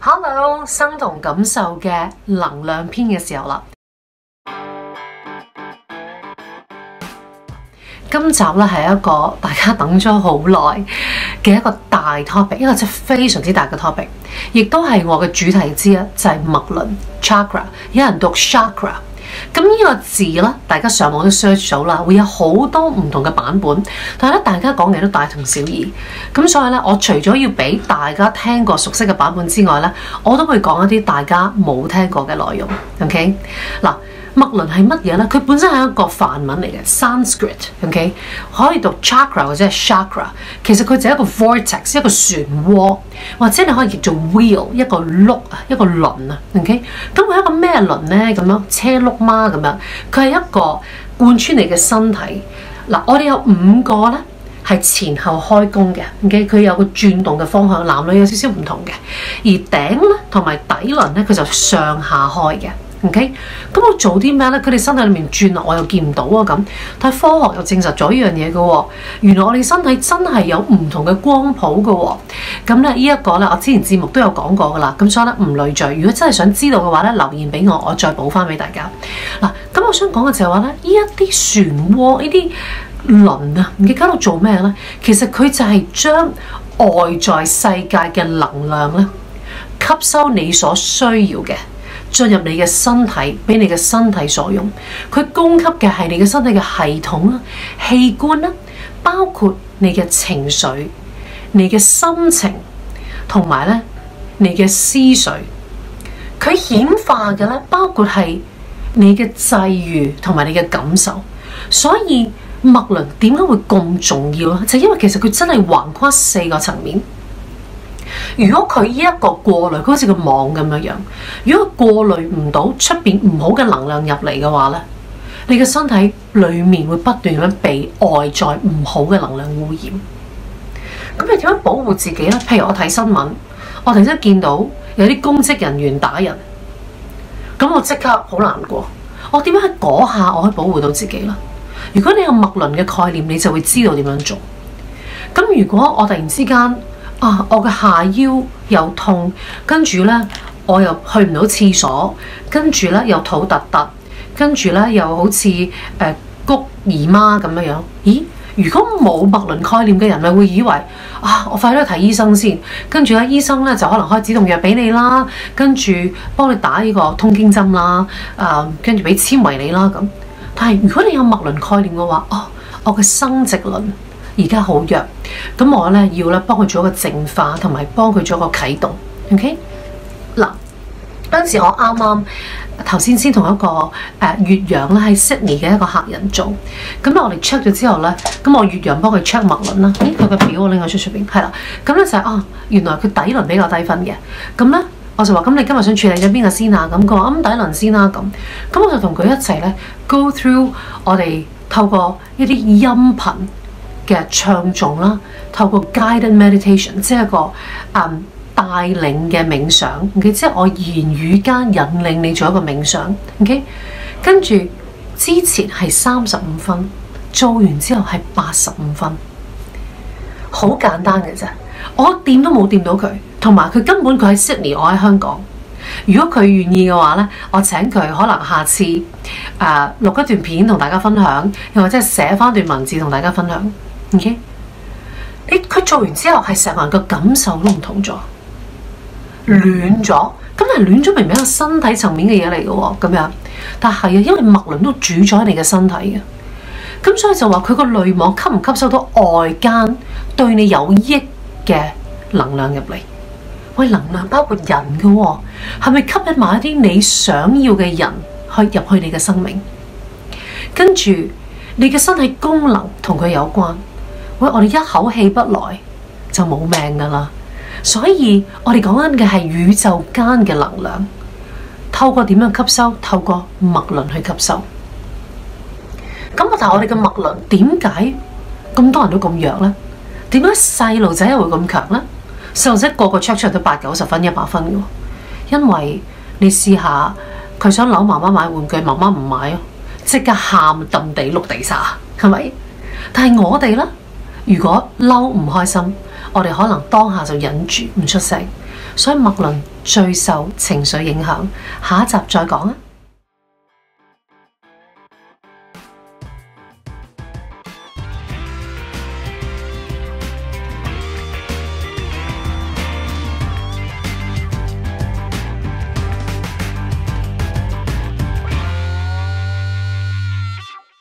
Hello， 生同感受嘅能量篇嘅時候啦。今集咧係一個大家等咗好耐嘅一個大 topic， 一個真係非常之大嘅 topic， 亦都係我嘅主題之一，就係脈輪 chakra， 有人讀 chakra。咁呢個字咧，大家上網都 search 到啦，會有好多唔同嘅版本，但係咧大家講嘅都大同小異。咁所以咧，我除咗要俾大家聽過熟悉嘅版本之外咧，我都會講一啲大家冇聽過嘅內容。OK， 嗱。脈輪係乜嘢咧？佢本身係一個梵文嚟嘅 Sanskrit，OK， 可以讀 chakra 或者係 chakra。其實佢就係一個 vortex， 一個漩渦，或者你可以譯做 wheel， 一個轆啊，一個輪啊。OK， 咁佢係一個咩輪咧？咁樣車轆嗎？咁樣佢係一個貫穿你嘅身體。嗱，我哋有5個咧係前後開弓嘅。OK， 佢有個轉動嘅方向，男女有少少唔同嘅。而頂咧同埋底輪咧，佢就上下開嘅。OK， 咁我做啲咩咧？佢哋身體裏面轉落，我又見唔到啊咁。但係科學又證實咗呢樣嘢嘅喎，原來我哋身體真係有唔同嘅光譜嘅喎。咁咧呢一個咧，我之前節目都有講過噶啦。咁所以咧唔累贅。如果真係想知道嘅話咧，留言俾我，我再補翻俾大家。嗱，咁我想講嘅就係話咧，呢一啲漩渦、呢啲輪啊，你搞到做咩咧？其實佢就係將外在世界嘅能量咧，吸收你所需要嘅。進入你嘅身體，俾你嘅身體所用。佢供給嘅係你嘅身體嘅系統啦、器官啦，包括你嘅情緒、你嘅心情，同埋咧你嘅思緒。佢顯化嘅咧，包括係你嘅際遇同埋你嘅感受。所以脈輪點解會咁重要咧？就因為其實佢真係橫跨4個層面。如果佢呢一個過濾，佢好似個網咁樣樣。如果過濾唔到出邊唔好嘅能量入嚟嘅話咧，你嘅身體裡面會不斷咁被外在唔好嘅能量污染。咁你點樣保護自己咧？譬如我睇新聞，我突然間見到有啲公職人員打人，咁我即刻好難過。我點樣喺嗰下我可以保護到自己咧？如果你有脈輪嘅概念，你就會知道點樣做。咁如果我突然之間我嘅下腰又痛，跟住咧我又去唔到廁所，跟住咧又肚突突，跟住咧又好似谷姨媽咁樣樣。咦？如果冇脈輪概念嘅人，咪會以為我快啲去睇醫生先，跟住咧醫生咧就可能開止痛藥俾你啦，跟住幫你打呢個通經針啦，跟住俾纖維你啦咁。但係如果你有脈輪概念嘅話，我嘅生殖輪而家好弱，咁我咧要咧幫佢做一個淨化，同埋幫佢做一個啟動。OK， 嗱，嗰陣時我啱啱頭先同一個越洋咧喺 Sydney 嘅一個客人做，咁咧我哋 check 咗之後咧，咁我越洋幫佢 check 脈輪啦。咦，佢個表我拎咗出邊，係啦，咁咧就係原來佢底輪比較低分嘅，咁咧我就話咁你今日想處理咗邊個先啊？咁佢話底輪先啦，咁我就同佢一齊咧 go through 我哋透過一啲音頻嘅唱誦啦，透過 guided meditation， 即係一個帶領嘅冥想。OK， 即係我言語間引領你做一個冥想。OK， 跟住之前係35分，做完之後係85分，好簡單嘅啫。我掂都冇掂到佢，同埋佢根本佢喺 Sydney， 我喺香港。如果佢願意嘅話咧，我請佢可能下次錄一段片同大家分享，又或者係寫翻段文字同大家分享。OK， 佢做完之後係成個人個感受都唔同咗，暖咗。咁係暖咗，明明係身體層面嘅嘢嚟嘅喎，咁樣。但係因為脈輪都主宰你嘅身體嘅，咁所以就話佢個濾網吸唔吸收到外間對你有益嘅能量入嚟？喂，能量包括人嘅喎，係咪吸引埋一啲你想要嘅人去入去你嘅生命？跟住你嘅身體功能同佢有關。喂，我哋一口氣不來就冇命噶啦，所以我哋講緊嘅係宇宙間嘅能量，透過點樣吸收？透過脈輪去吸收。咁但係我哋嘅脈輪點解咁多人都咁弱呢？點解細路仔會咁強呢？細路仔個個 check 出都80、90分、100分嘅，因為你試下佢想扭媽媽買玩具，媽媽唔買咯，即刻喊揼地碌地沙，係咪？但係我哋呢？如果嬲唔開心，我哋可能當下就忍住唔出聲， 所以脈輪最受情緒影響。下一集再講啊！